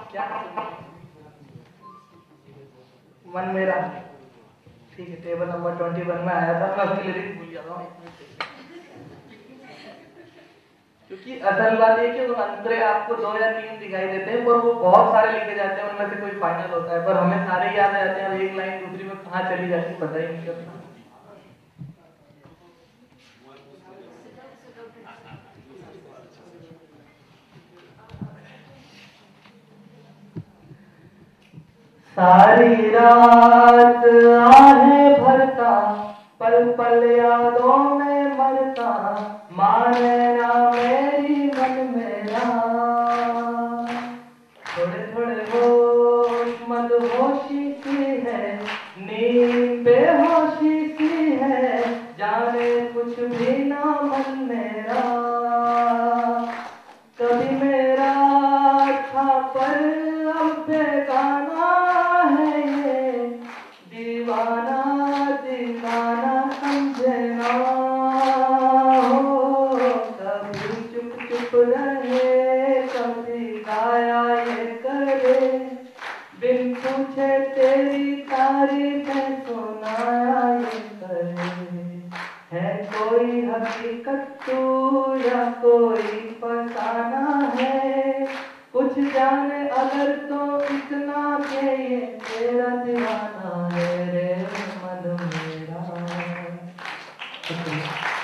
क्या मन मेरा, ठीक है। टेबल नंबर 21 में आया था, मैं उसकी लिरिक्स भूल जाता हूँ क्योंकि असल बात ये कि वो अंतरे आपको 2 या 3 दिखाई देते हैं, पर वो बहुत सारे लिखे जाते हैं, उनमें से कोई फाइनल होता है, पर हमें सारे याद आ जाते हैं। अब एक लाइन दूसरी में कहाँ चली जाती है पता ही नहीं चलता। सारी रात आहें भरता, पल पल यादों में मरता, माने ना मेरी मन मेरा। थोड़े थोड़े होश मदहोशी सी है, नींद बेहोशी सी है, जाने कुछ भी ना मन मेरा। कभी मेरा था पर अब बेगाना है ये, दीवाना दीवाना समझे ना हो। कभी चुप चुप रहे, कभी गाया ये करे, बिन पूछे तेरी तारीफें सुनाया ये करे। है कोई हकीकत तू या कोई फसाना है, कुछ जाने अगर तो इतना के ये तेरा दीवाना है रे मन मेरा।